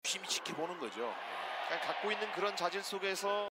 유심히 지켜보는 거죠. 그냥 갖고 있는 그런 자질 속에서